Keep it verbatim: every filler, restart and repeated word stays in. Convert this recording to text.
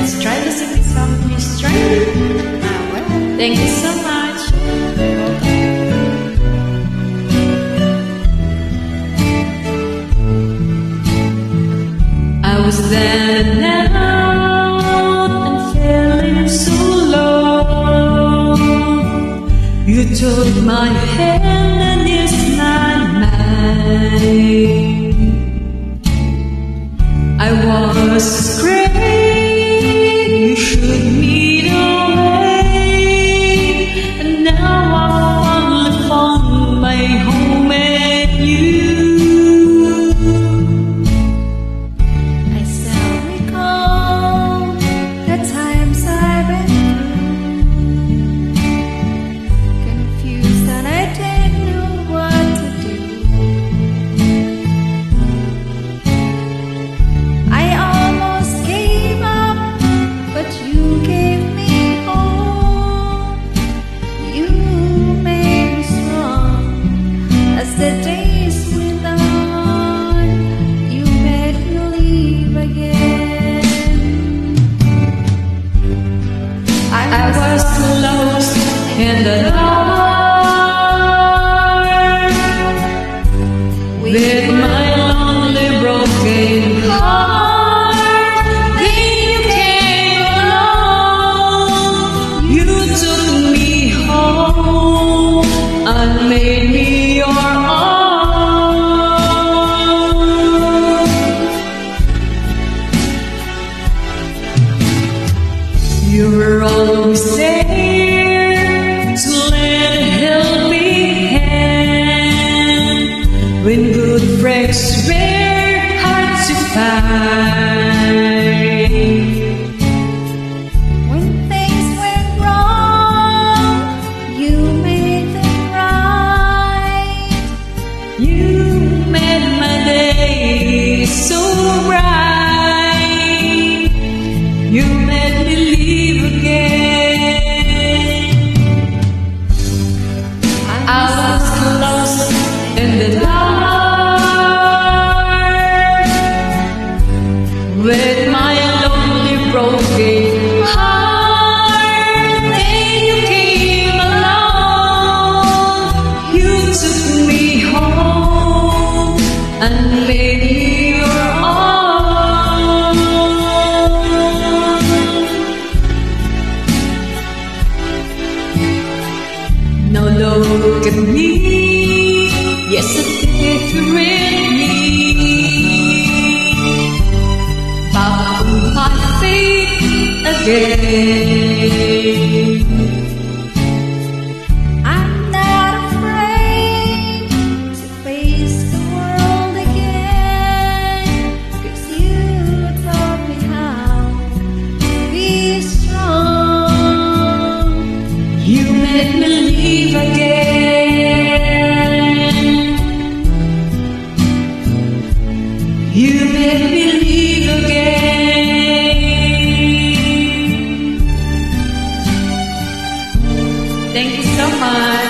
Let's try to sing this song. Please try. Ah, well, thank you so much. I was down and out and feeling so low. You took my hand and eased my mind. I was afraid you should meet away, and now I finally found my home and you. I still recall the times I've been through, confused and I didn't know what to do. I almost gave up, but you gave me hope. You made me strong as the days went on. You made me believe again. I was lost in the dark with my lonely broken heart. Then you came along. You took me home and made me your own. You were always there to lend a helping hand when good friends were hard to find. When things went wrong, you made them right. You made my day so bright. You made me live again. I was lost in the dark with my lonely broken heart. Then you came along. You took me home and made me your own. Now look at me, yes, I did you with me. Back on my feet again. I'm not afraid to face the world again, 'cause you taught me how to be strong. You made me live again. You made me live again. Thank you so much.